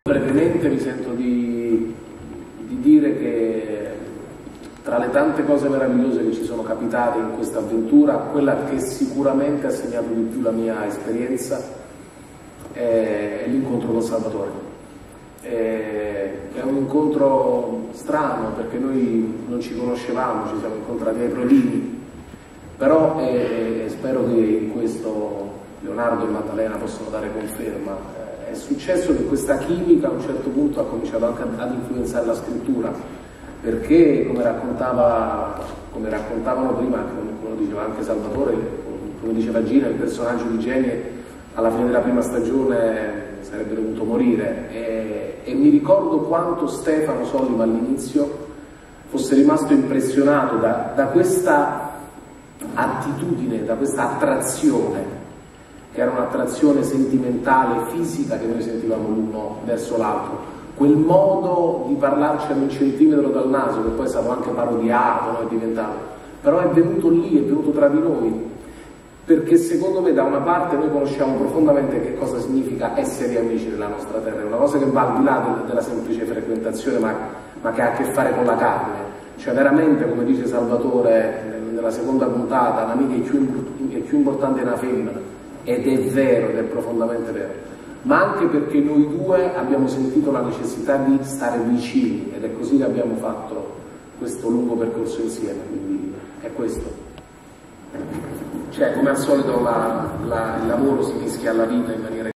Brevemente mi sento di dire che tra le tante cose meravigliose che ci sono capitate in questa avventura, quella che sicuramente ha segnato di più la mia esperienza è l'incontro con Salvatore. È un incontro strano perché noi non ci conoscevamo, ci siamo incontrati ai provini, però spero che in questo Leonardo e Maddalena possono dare conferma. È successo che questa chimica a un certo punto ha cominciato anche ad influenzare la scrittura, perché come raccontavano prima, come diceva anche Salvatore, come diceva Gina, il personaggio di Genie alla fine della prima stagione sarebbe dovuto morire, e mi ricordo quanto Stefano Sollima all'inizio fosse rimasto impressionato da questa attitudine, da questa attrazione, che era un'attrazione sentimentale, fisica, che noi sentivamo l'uno verso l'altro. Quel modo di parlarci a un centimetro dal naso, che poi è stato anche parodiato, no? È diventato, però è venuto lì, è venuto tra di noi, perché secondo me da una parte noi conosciamo profondamente che cosa significa essere amici nella nostra terra, è una cosa che va al di là della semplice frequentazione, ma che ha a che fare con la carne, cioè veramente, come dice Salvatore nella seconda puntata, l'amica è più importante di una femmina, ed è vero, ed è profondamente vero, ma anche perché noi due abbiamo sentito la necessità di stare vicini, ed è così che abbiamo fatto questo lungo percorso insieme, quindi è questo. Cioè, come al solito il lavoro si mischia alla vita in maniera